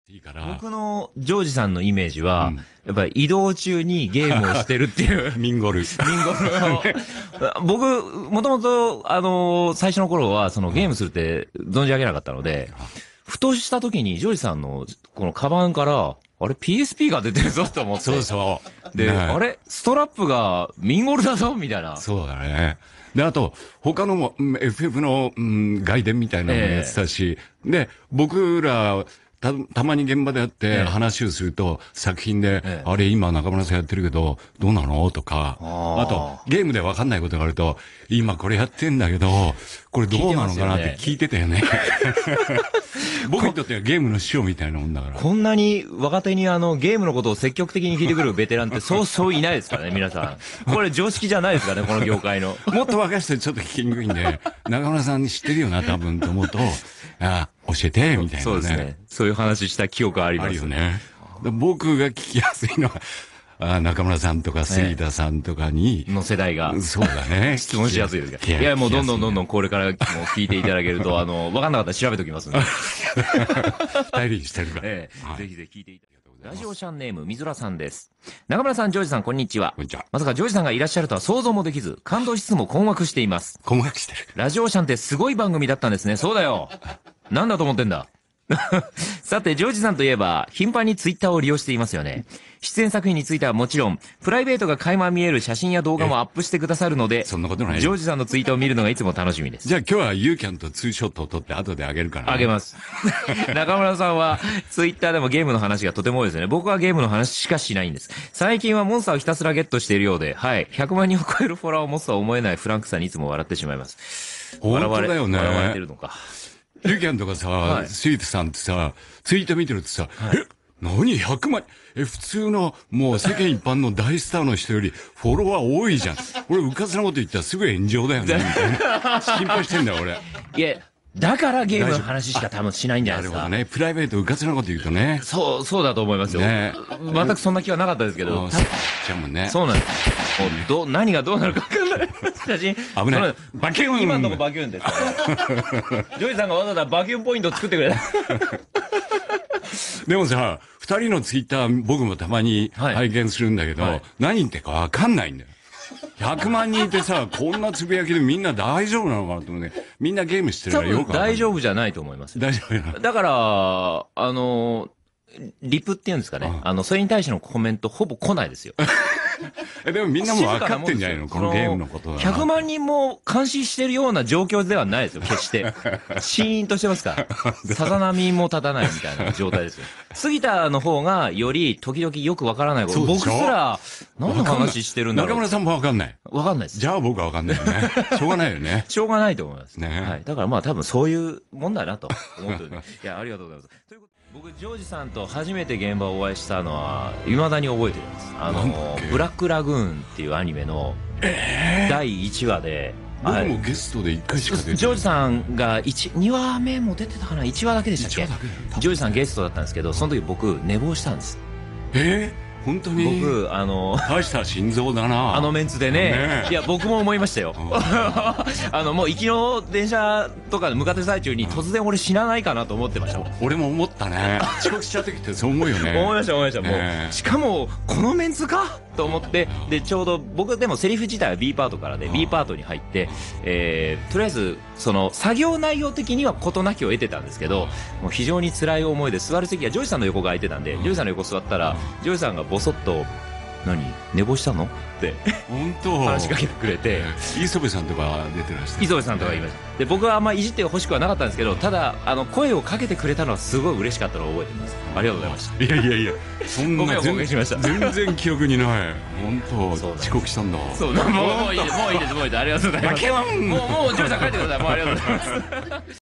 いいから。 僕のジョージさんのイメージは、 うん、 やっぱり移動中にゲームをしてるっていう。 ミンゴル。 ミンゴルを。僕、もともと、最初の頃は、そのゲームするって存じ上げなかったので、ふとした時にジョージさんの、このカバンから、あれ PSP が出てるぞと思って。 そうそう。 で、あれストラップがミンゴルだぞみたいな。 そうだね。で、あと、他のも、FF の、外伝みたいなのもやってたし、で、僕ら、たまに現場でやって話をすると、作品で、あれ今中村さんやってるけど、どうなのとか、あと、ゲームでわかんないことがあると、今これやってんだけど、これどうなのかなって聞いてたよね。僕にとってはゲームの師匠みたいなもんだから。 こんなに若手にゲームのことを積極的に聞いてくるベテランってそうそういないですからね、皆さん。これ常識じゃないですからね、この業界の。 もっと若い人ちょっと聞きにくいんで、中村さん知ってるよな、多分と思うと、教えて、みたいなね。 そうですね。そういう話した記憶あります。 あるよね。僕が聞きやすいのは、中村さんとか杉田さんとかに。 の世代が。 そうだね。 質問しやすいですから。いや、もうどんどんこれからも聞いていただけると、わかんなかったら調べておきますんで。 頼りにしてるから。 ぜひぜひ聞いていただけると。ラジオシャンネーム、みずらさんです。中村さん、ジョージさん、こんにちは。 こんにちは。 まさかジョージさんがいらっしゃるとは想像もできず、感動しつつも困惑しています。 困惑してる。 ラジオシャンってすごい番組だったんですね。そうだよ。なんだと思ってんだ。さて、ジョージさんといえば、頻繁にツイッターを利用していますよね。出演作品についてはもちろん、プライベートが垣間見える写真や動画もアップしてくださるので、 そんなことない。 ジョージさんのツイートを見るのがいつも楽しみです。 じゃあ今日はユーキャンとツーショットを撮って後であげるから、ね。 あげます。中村さんは、ツイッターでもゲームの話がとても多いですね。僕はゲームの話しかしないんです。最近はモンスターをひたすらゲットしているようで、はい。100万人を超えるフォロワーを持つとは思えないフランクさにいつも笑ってしまいます。 本当だよね。 笑われてるのか。 ユーキャンとかさ、スイートさんってさ、ツイート見てるとさ、何100万普通の、もう世間一般の大スターの人よりフォロワー多いじゃん。俺、うかつなこと言ったらすぐ炎上だよね。みたいな心配してんだよ、俺。 いや、だからゲームの話しか多分しないんじゃないですか。 なるほどね。プライベートうかつなこと言うとね。 そうだと思いますよ。ね、全くそんな気はなかったですけど。 じゃもんね。 そうなんです。もう何がどうなるか分かんない。写真。 危ない。バキュン今のとこバキュンですからね。ジョイさんがわざわざバキュンポイントを作ってくれた。 でもさ、二人のツイッター僕もたまに拝見するんだけど、何言ってかわかんないんだよ。100万人いてさ、こんなつぶやきでみんな大丈夫なのかなと思うね。みんなゲームしてるからよくわかんない。 大丈夫じゃないと思います。 大丈夫な。 だから、リプっていうんですかね。それに対してのコメントほぼ来ないですよ。 でもみんなも分かってんじゃないのこのゲームのことは。 100万人も監視してるような状況ではないですよ、決して。シーンとしてますから。さざ波も立たないみたいな状態ですよ。杉田の方がより時々よく分からないこと。僕すら、何の話してるんだろう。 中村さんも分かんない。 分かんないです。 じゃあ僕は分かんないよね。しょうがないよね。 しょうがないと思います。 ね。 はい。だからまあ多分そういうもんだなと思ってる。いや、ありがとうございます。僕、ジョージさんと初めて現場をお会いしたのは、未だに覚えてるんです。ブラックラグーンっていうアニメの、第1話で、 僕もゲストで1回しか出てない。 ジョージさんが2話目も出てたかな ?1 話だけでしたっけ？ 1話だけだ。 ジョージさんゲストだったんですけど、その時僕、寝坊したんです。 本当に僕、 大した心臓だな。 メンツでね。いや、僕も思いましたよ。もう行きの電車とかで向かってる最中に突然俺死なないかなと思ってました。 俺も思ったね。遅刻しちゃう時ってそう思うよね。 思いました。もう、しかも、このメンツかと思って、で、ちょうど僕でもセリフ自体は B パートからで、B パートに入って、とりあえず、作業内容的には事なきを得てたんですけど、もう非常に辛い思いで座る席がジョージさんの横が空いてたんで、ジョージさんの横座ったら、ジョージさんがボソッと、寝坊したのって本当話しかけてくれて、 磯部さんとか出てらした。 磯部さんとか言いました。で、僕はあんまいじってほしくはなかったんですけど、ただ声をかけてくれたのはすごい嬉しかったのを覚えてます。ありがとうございました。 いやそんな全然記憶にない。本当遅刻したんだ。 そう、もういいです。ありがとうございます。もうジョージさん帰ってください。もうありがとうございます。